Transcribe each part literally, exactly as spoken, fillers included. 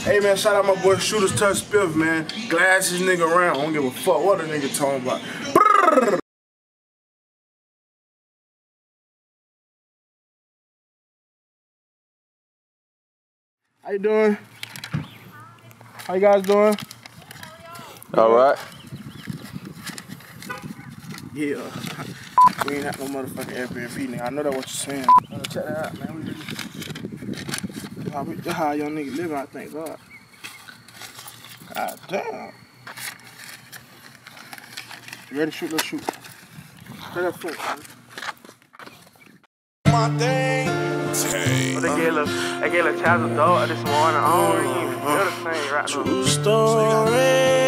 Hey man, shout out my boy Shooters Touch Spiff, man. Glass this nigga around. I don't give a fuck what a nigga talking about. Brrr. How you doing? How you guys doing? All right. Yeah. We ain't had no motherfucking Airbnb, nigga. I know that's what you're saying. Uh, check that out, man. We really... How, we, how young nigga living, I think, God. God damn. You ready to shoot? Let's shoot. Play that foot, man. My thing. But they gave a, they gave a child a dog this morning. I don't even feel the same right now. True story.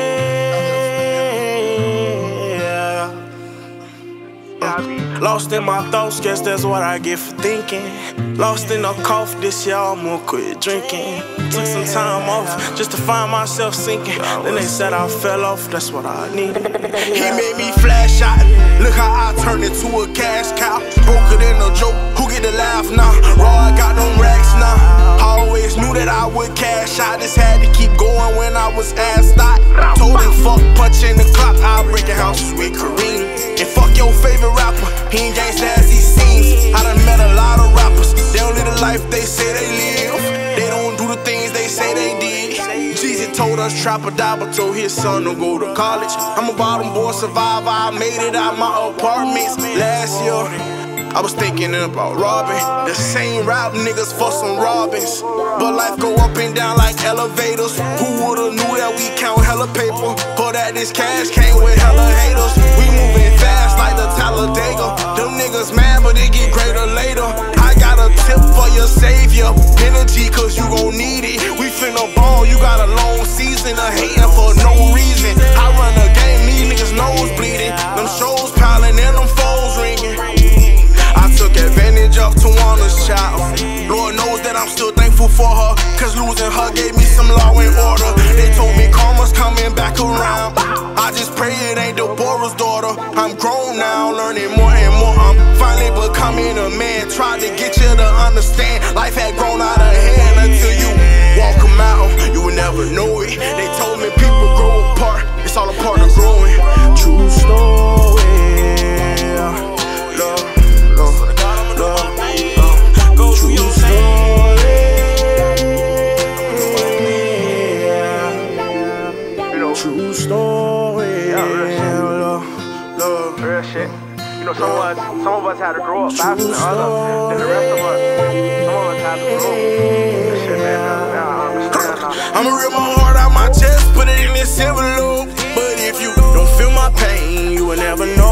Lost in my thoughts, guess that's what I get for thinking. Lost in a cough, this year I'm gonna quit drinking. Took some time off just to find myself sinking. Then they said I fell off, that's what I needed. He made me flash out. Look how I turned into a cash cow. Broke it in a joke, who get the laugh now? Raw, I got them racks now. I always knew that I would cash out. Just had to keep going when I was asked out. Told him fuck punching the clock, I'll break a house with Kareem. And fuck your favorite rapper, he ain't gangsta as he seems. I done met a lot of rappers, they don't live the life they say they live. They don't do the things they say they did. Jeezy told us trap or die, but told his son to go to college. I'm a bottom boy survivor, I made it out my apartments last year. I was thinking about robbing the same rap niggas for some robins. But life go up and down like elevators. Who would've knew that we count hella paper? Or that this cash came with hella haters. We moving fast like the Talladega. Them niggas mad but they get greater later. I got a tip for your savior. Energy cause you gon' need it. We finna ball, you got a long season of hating for no reason. I run the game, these niggas nose bleeding. Them shows piling and them phones ringing. I took advantage of Tawana's child. Lord knows that I'm still thankful for her, cause losing her gave me some law and order. They told me karma's coming back around. I just pray it ain't Deborah's daughter. I'm grown now, learning more and more. I'm finally becoming a man. Tried to get you to understand. Life had grown out of hand until you walk a mile. You would never know it. They told me people grow apart. It's all a part of growing. True story. Love. True story, yeah, love, love, real shit. You know, some of us, some of us had to grow up faster than others, than the rest of us. Some of us had to grow. This shit, man, now I understand now. I'ma rip my heart out my chest, put it in this envelope. But if you don't feel my pain, you will never know.